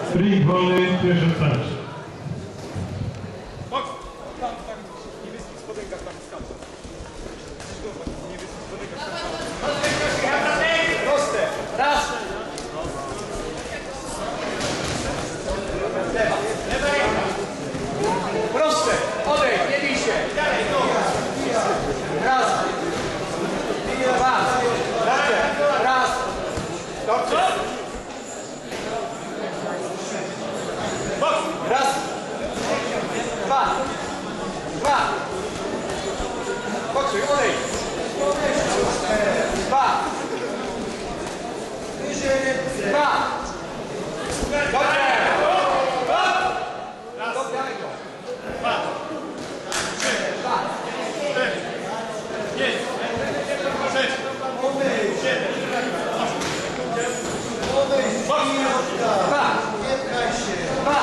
Ring wolny, pierwszy starczy. Niebieski w spodenkach tam skacze. Niebieski w spodenkach tam skacze. Proste. Raz. Proste. Odejdź, nie bij się. Raz. Dwa. Raz. Dobrze. Raz. Dwa. Dwa. Pokrzej, odejdź. Dwa. Dwa. Dobrze. Raz. Dwa. Trzy. Dwa. Cztery. Pięć. Sześć. Siedem. Dwa. Dwa.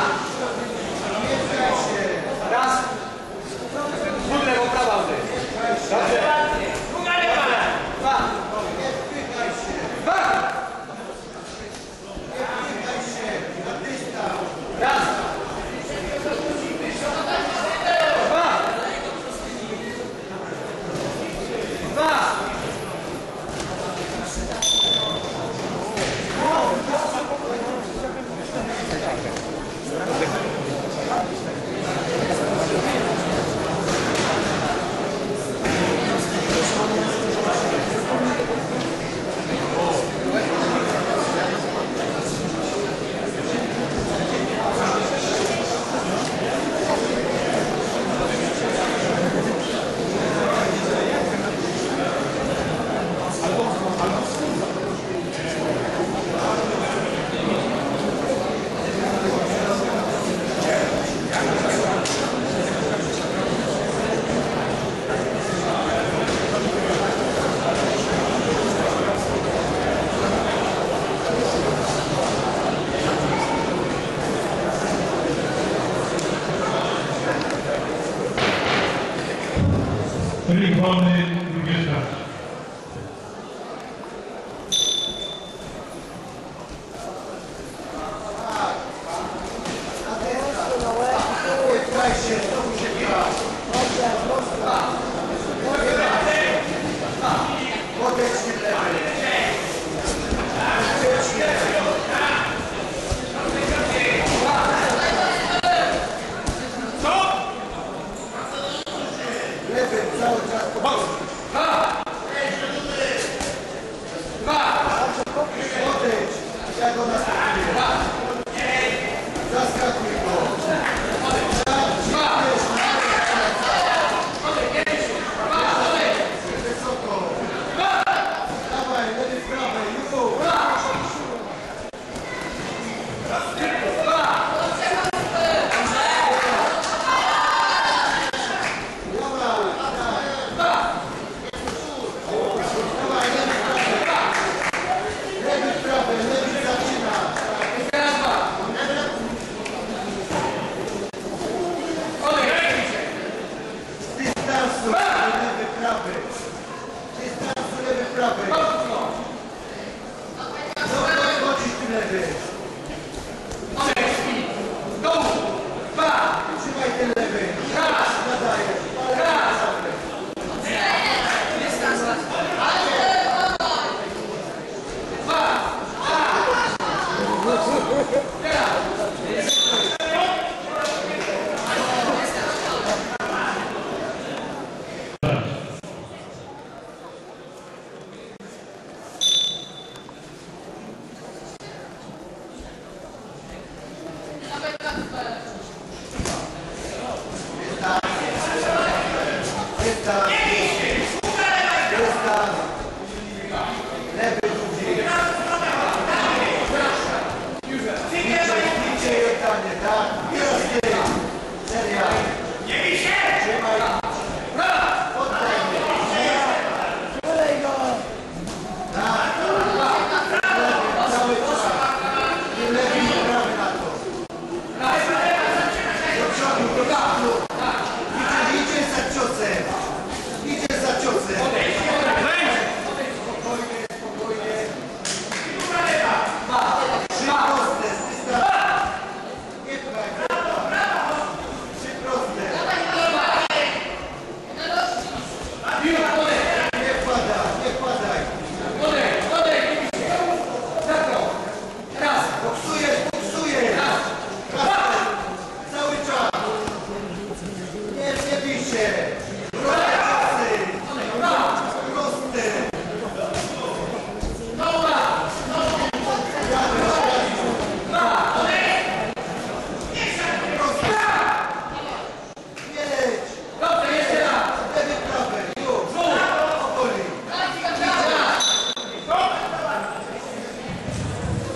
Raz. Dwóch lewo, prawa odejdź. Dobrze. Dwa. Dwa. Raz. Dwa. Dwa. Ring wolny, drugie starczy.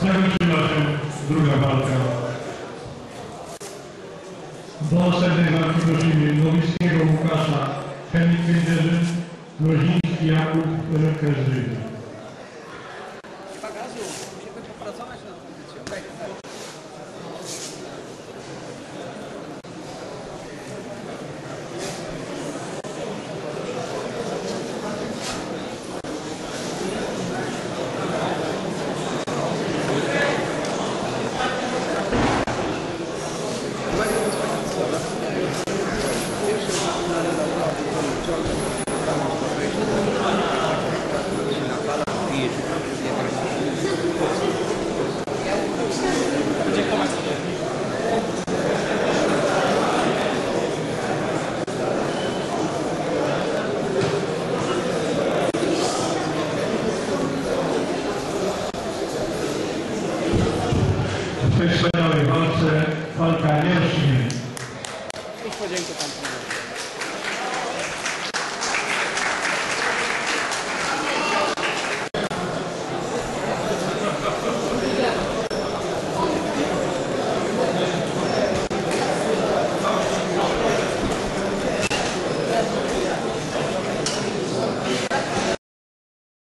Zakończyła się druga walka. Do następnej walki prosimy Nowickiego Łukasza, Chemik Kędzierzy, Groziński Jakub, Rękę Żywi. Musimy popracować nad kondycją. W tej